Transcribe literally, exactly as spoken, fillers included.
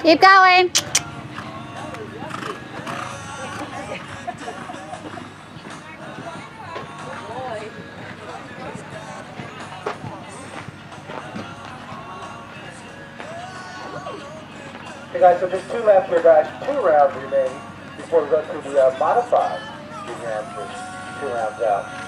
Keep going. Hey guys, so just two laps here, guys. Two rounds remaining before we go to the uh, modified junior amateurs. Two rounds out.